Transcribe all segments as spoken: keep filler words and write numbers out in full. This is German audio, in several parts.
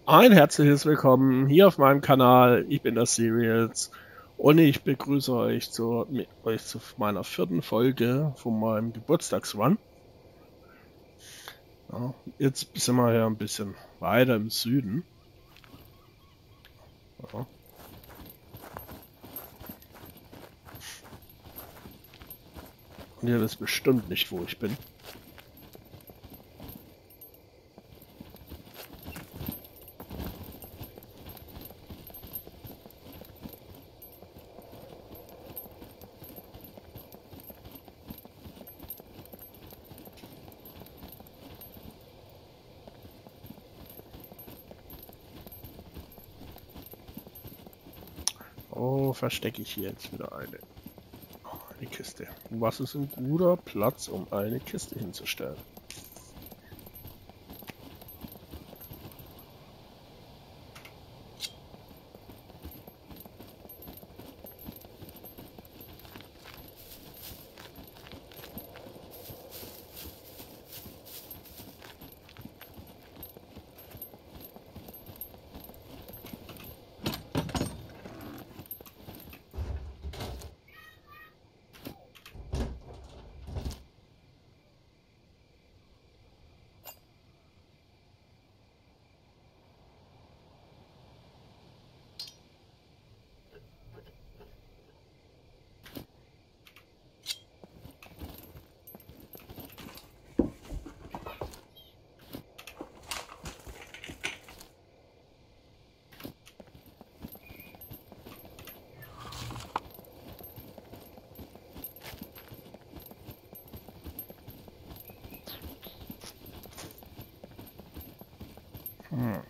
Ein herzliches Willkommen hier auf meinem Kanal. Ich bin der Serials und ich begrüße euch zu, mit euch zu meiner vierten Folge von meinem Geburtstagsrun. Ja, jetzt sind wir ja ein bisschen weiter im Süden. Ja. Und ihr wisst bestimmt nicht, wo ich bin. Oh, verstecke ich hier jetzt wieder eine, eine Kiste. Was ist ein guter Platz, um eine Kiste hinzustellen? Hm.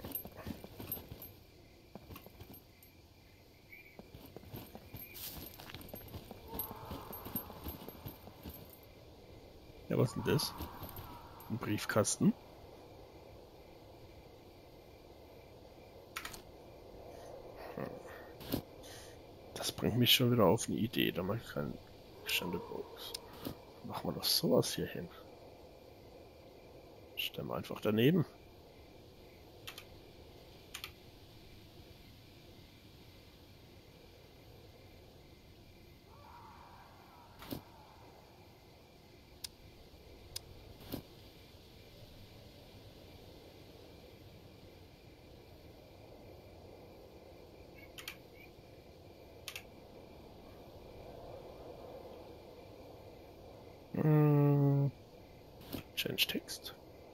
Ja, was ist denn das? Ein Briefkasten? Das bringt mich schon wieder auf eine Idee. Da mache ich keinen Box. Machen wir doch sowas hier hin. Stellen wir einfach daneben. Hm. Change Text.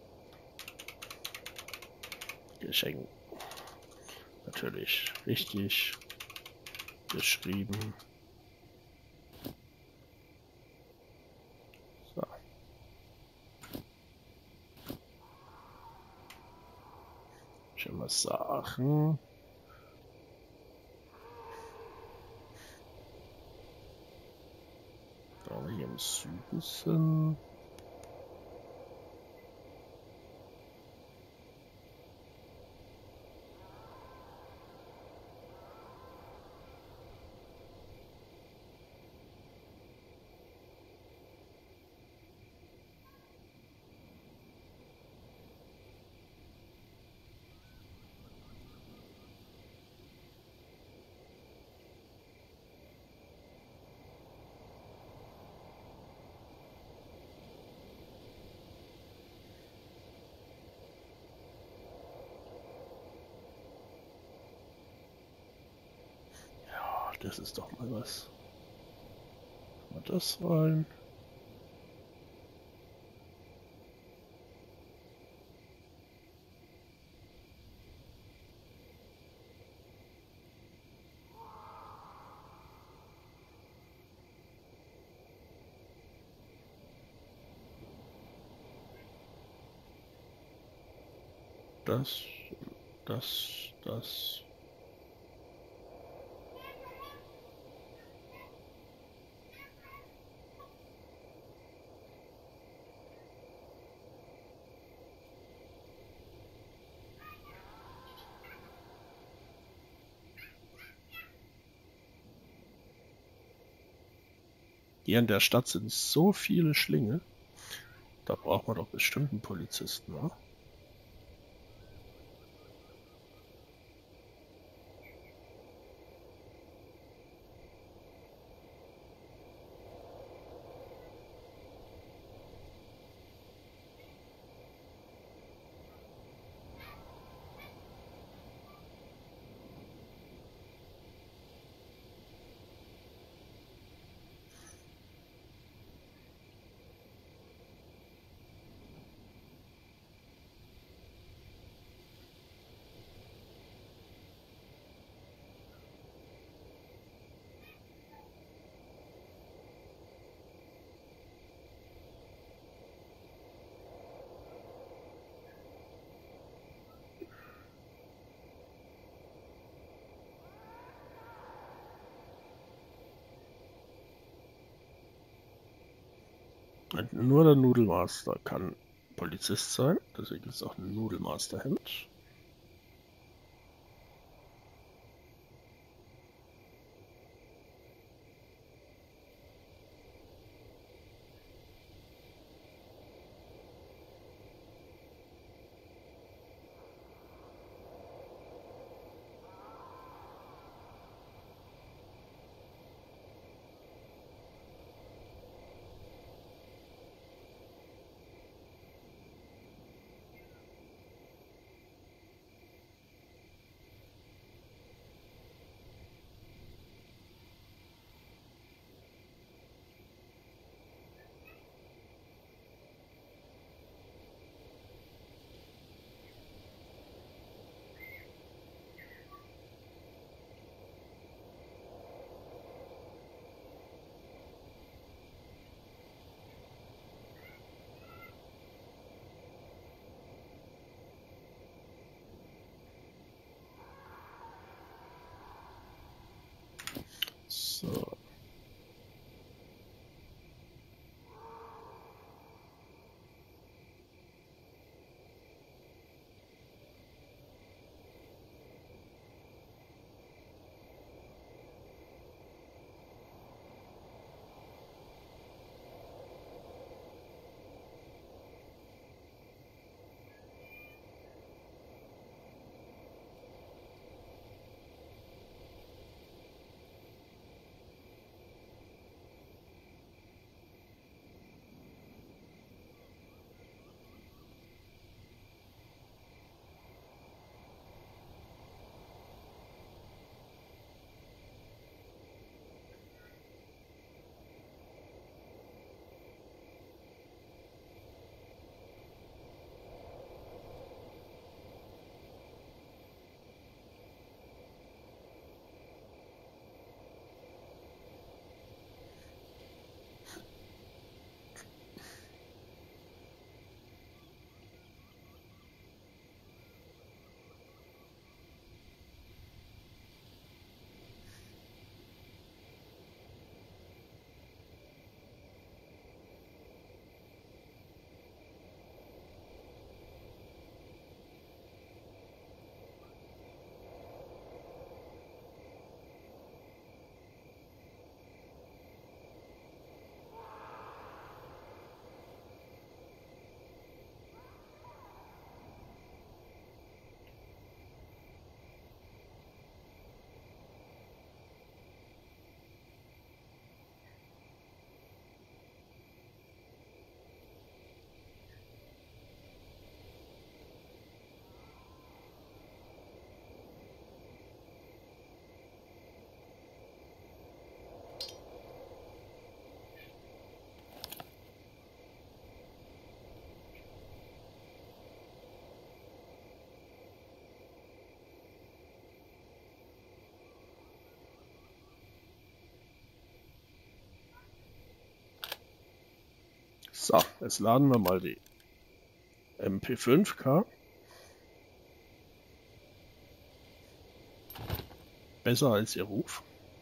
Geschenk. Natürlich richtig geschrieben. So. Schon mal Sachen. Da wir hier im Süden sind. Das ist doch mal was. Mal das rein. Das, das, das. Hier in der Stadt sind so viele Schlinge. Da braucht man doch bestimmt einen Polizisten, oder? Nur der Nudelmaster kann Polizist sein, deswegen ist auch ein Nudelmaster-Hemd. So. So, jetzt laden wir mal die M P fünf K. Besser als ihr Ruf.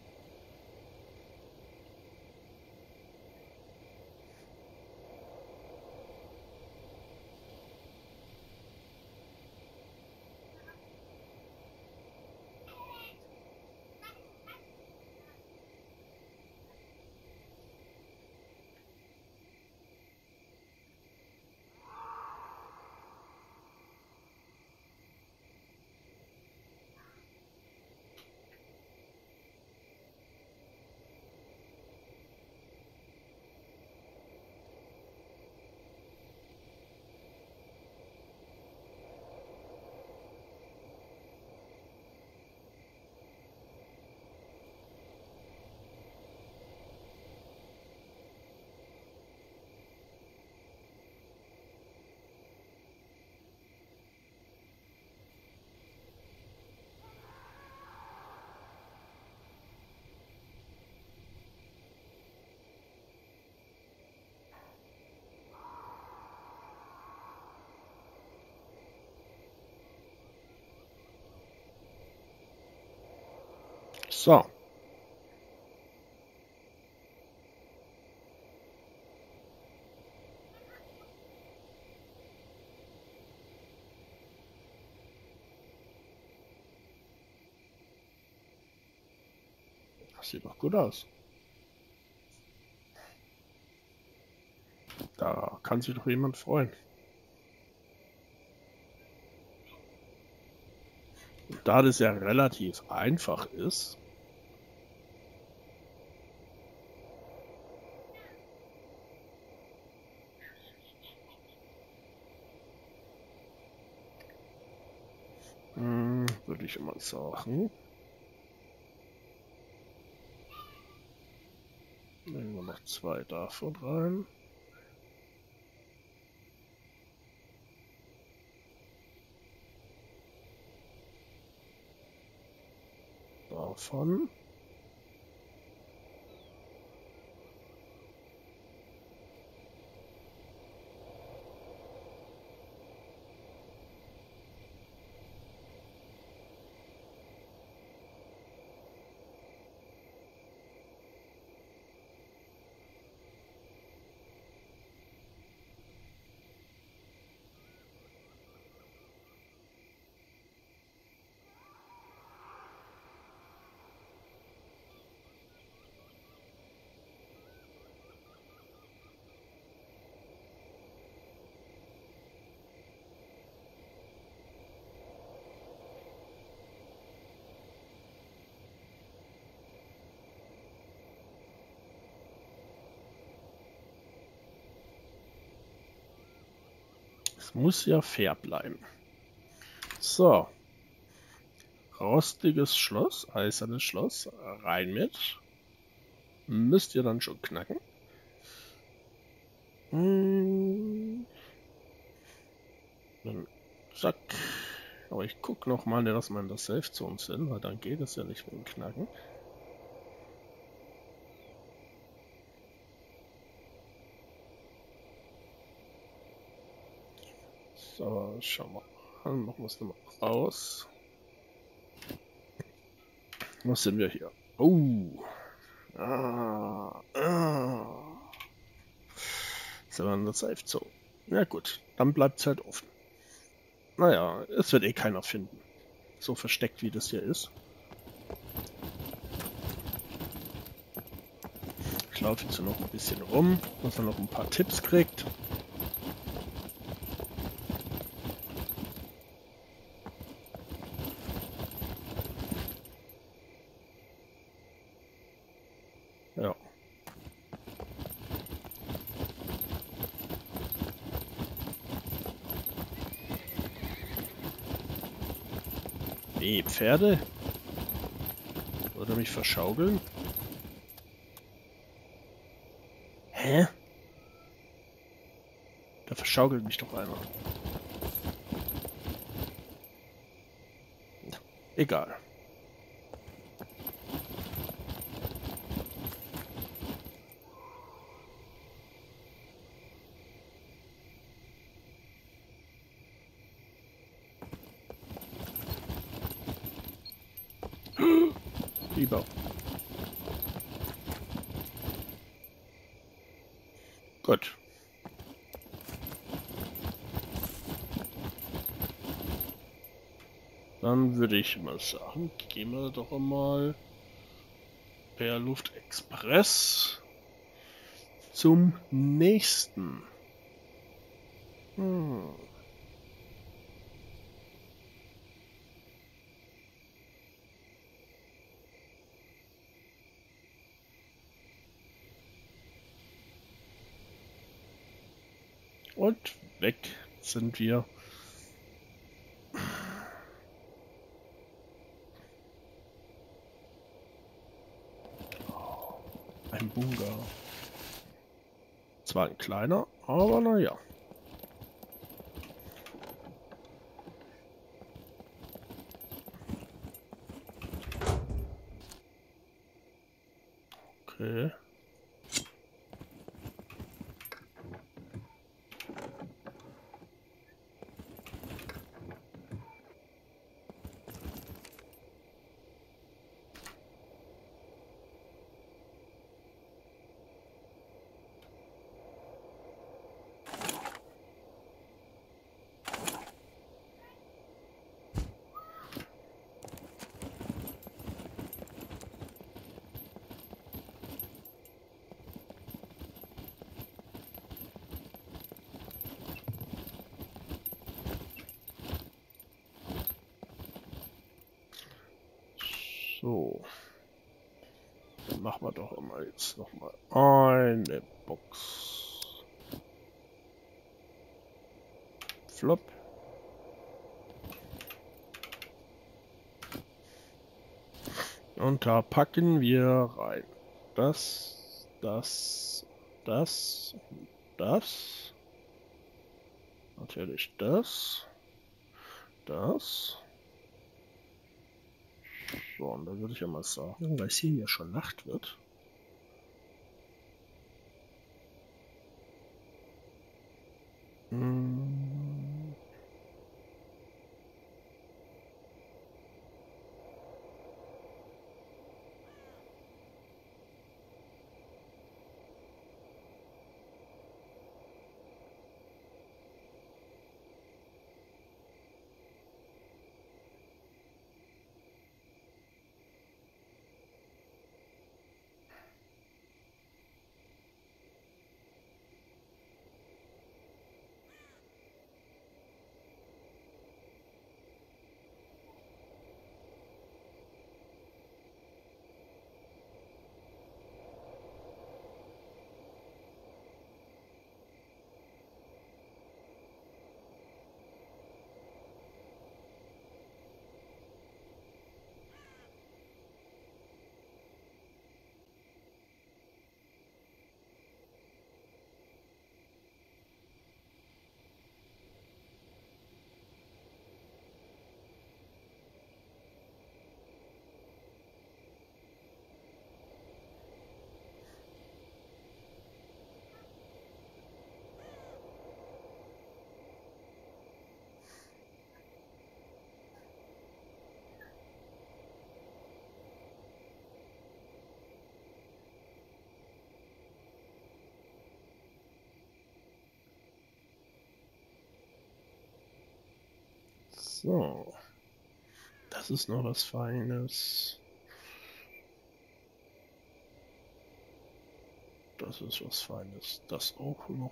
So. Sieht doch gut aus. Da kann sich doch jemand freuen. Und da das ja relativ einfach ist, hm, würde ich immer sagen, nehmen wir noch zwei davon rein. Davon. Es muss ja fair bleiben. So. Rostiges Schloss, eisernes Schloss, rein mit. Müsst ihr dann schon knacken. Hm. Dann zack. Aber ich gucke nochmal, dass wir in der Safe Zone sind, weil dann geht es ja nicht mit dem Knacken. So, schauen wir mal. Machen wir es nochmal raus. Was sind wir hier? Oh. Ah. Ah. Sind wir in der Safe Zone. Ja gut, dann bleibt es halt offen. Naja, es wird eh keiner finden. So versteckt wie das hier ist. Ich laufe jetzt noch ein bisschen rum, dass er noch ein paar Tipps kriegt. Ja. Nee, Pferde? Oder mich verschaukeln? Hä? Da verschaukelt mich doch einer. Egal. Lieber. Gut. Dann würde ich mal sagen, gehen wir doch einmal per Luftexpress zum nächsten. Hm. Und weg sind wir. Ein Bunga. Zwar ein kleiner, aber naja. Okay. So. Dann machen wir doch immer jetzt nochmal eine Box. Flop. Und da packen wir rein. Das, das, das, das. Natürlich das. Das. So, und dann würde ich ja mal sagen, weil es hier ja schon Nacht wird. Hm. So. Das ist noch was Feines. Das ist was Feines. Das auch noch.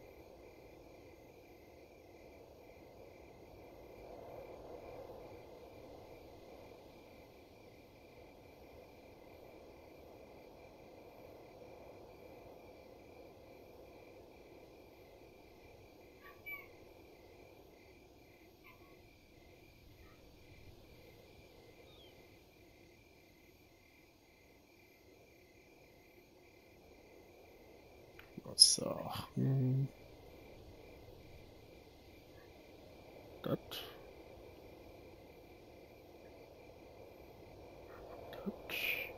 So. Hm. Das. Das.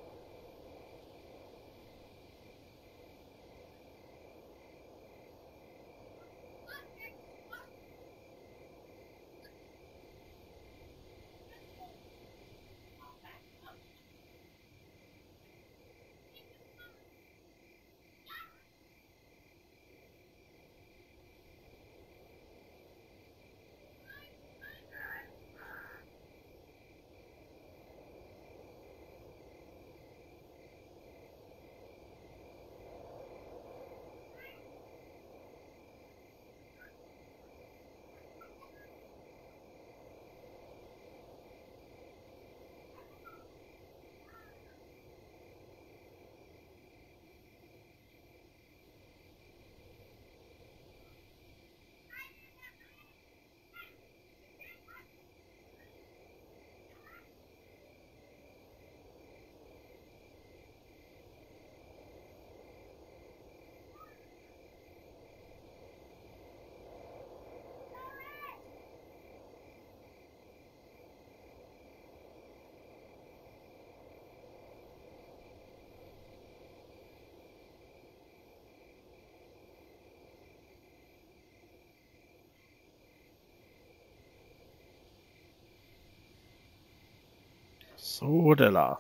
So, Della.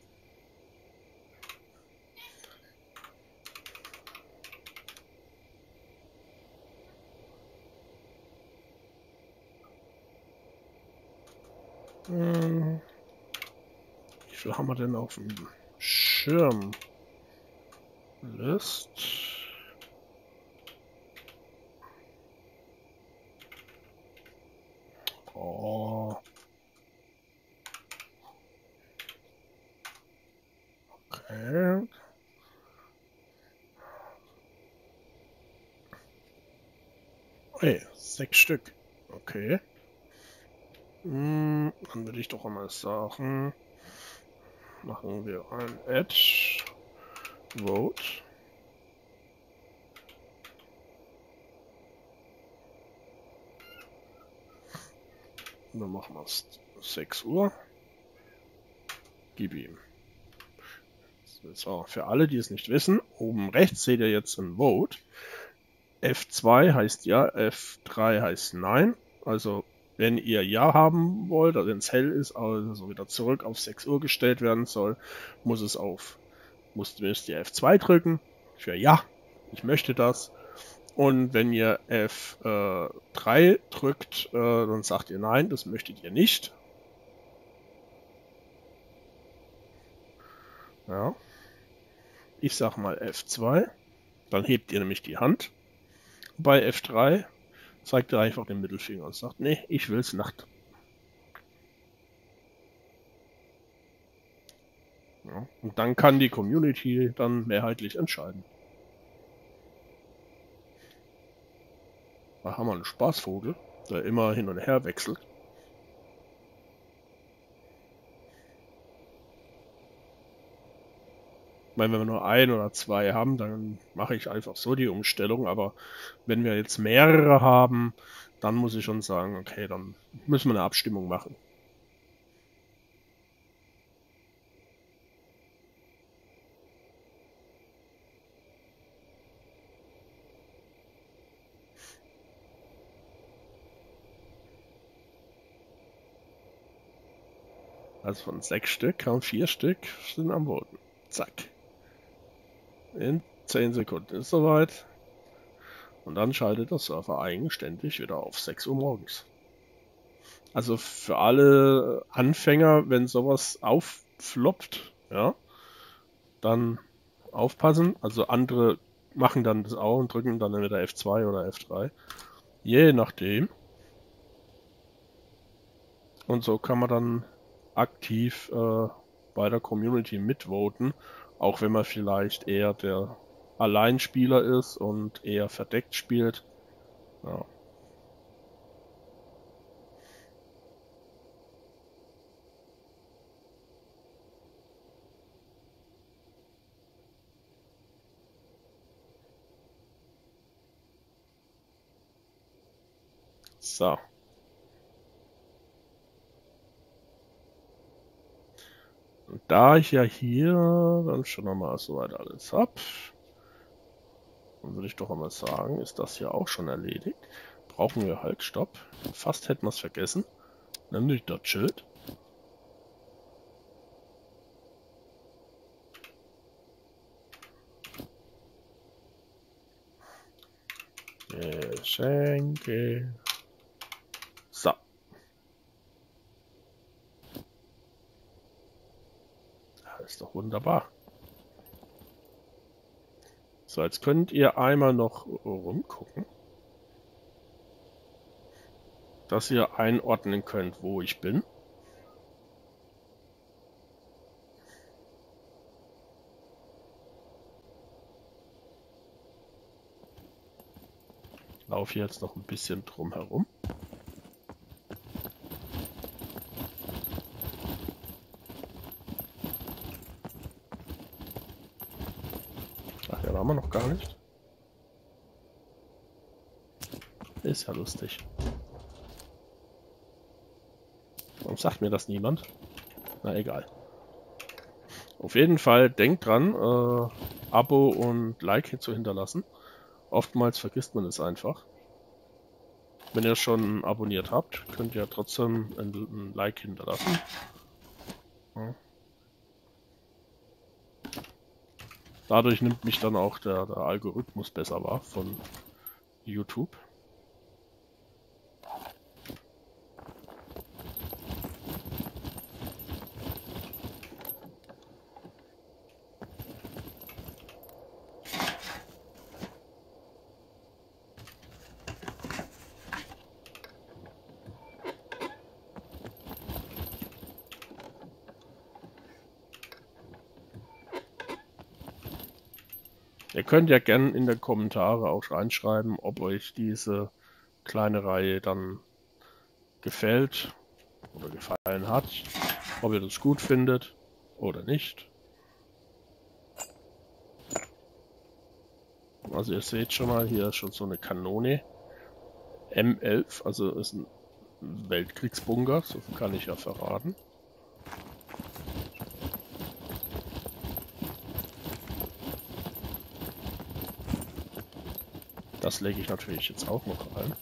Hm. Wie viel haben wir denn auf dem Schirm? List. Oh. Hey, sechs Stück. Okay. Hm, dann würde ich doch einmal sagen, machen wir ein Add Vote. Und dann machen wir es sechs Uhr. Gib ihm. So, für alle, die es nicht wissen, oben rechts seht ihr jetzt ein Vote. F zwei heißt ja, F drei heißt nein. Also wenn ihr ja haben wollt, also wenn es hell ist, also wieder zurück auf sechs Uhr gestellt werden soll, muss es auf, muss, müsst ihr F zwei drücken für ja, ich möchte das. Und wenn ihr F drei drückt, äh, dann sagt ihr nein, das möchtet ihr nicht. Ja. Ich sag mal F zwei, dann hebt ihr nämlich die Hand. Bei F drei zeigt ihr einfach den Mittelfinger und sagt, nee, ich will's Nacht. Ja. Und dann kann die Community dann mehrheitlich entscheiden. Da haben wir einen Spaßvogel, der immer hin und her wechselt. Ich meine, wenn wir nur ein oder zwei haben, dann mache ich einfach so die Umstellung. Aber wenn wir jetzt mehrere haben, dann muss ich schon sagen, okay, dann müssen wir eine Abstimmung machen. Also von sechs Stück haben vier Stück sind am Boden. Zack. In zehn Sekunden ist soweit. Und dann schaltet der Server eigenständig wieder auf sechs Uhr morgens. Also für alle Anfänger, wenn sowas auffloppt, ja, dann aufpassen. Also andere machen dann das auch und drücken dann entweder F zwei oder F drei. Je nachdem. Und so kann man dann aktiv äh, bei der Community mitvoten, auch wenn man vielleicht eher der Alleinspieler ist und eher verdeckt spielt. Ja. So. Und da ich ja hier dann schon einmal soweit alles habe, dann würde ich doch einmal sagen, ist das hier auch schon erledigt. Brauchen wir halt Stopp. Fast hätten wir es vergessen. Nämlich das Schild. Geschenke. So. Das ist doch wunderbar. So, jetzt könnt ihr einmal noch rumgucken, dass ihr einordnen könnt, wo ich bin. Ich laufe jetzt noch ein bisschen drum herum. Ach ja, waren wir noch gar nicht. Ist ja lustig. Warum sagt mir das niemand? Na egal. Auf jeden Fall denkt dran, äh, Abo und Like zu hinterlassen. Oftmals vergisst man es einfach. Wenn ihr schon abonniert habt, könnt ihr trotzdem ein, ein Like hinterlassen. Ja. Dadurch nimmt mich dann auch der, der Algorithmus besser wahr von YouTube. Ihr könnt ja gerne in die Kommentare auch reinschreiben, ob euch diese kleine Reihe dann gefällt oder gefallen hat. Ob ihr das gut findet oder nicht. Also ihr seht schon mal, hier ist schon so eine Kanone. M elf, also ist ein Weltkriegsbunker, so kann ich ja verraten. Das lege ich natürlich jetzt auch noch rein.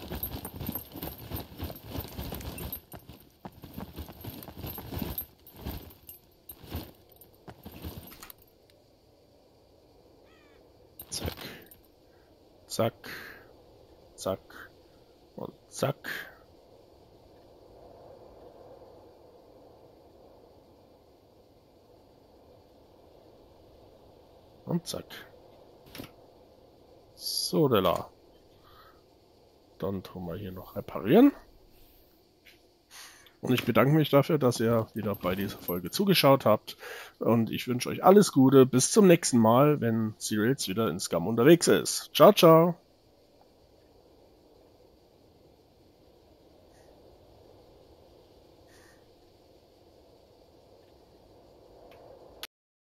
Zack. Zack. Zack. Und zack. Und zack. So, Della. Dann tun wir hier noch reparieren. Und ich bedanke mich dafür, dass ihr wieder bei dieser Folge zugeschaut habt. Und ich wünsche euch alles Gute. Bis zum nächsten Mal, wenn Cereals wieder in Scum unterwegs ist. Ciao, ciao.